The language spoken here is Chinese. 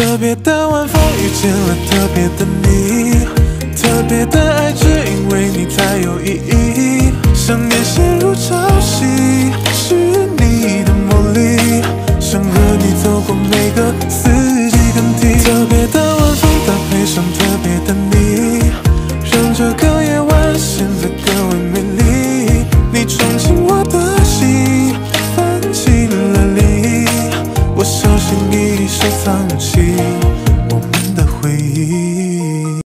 特别的晚风遇见了特别的你，特别的爱只因为你才有意义。想念陷入这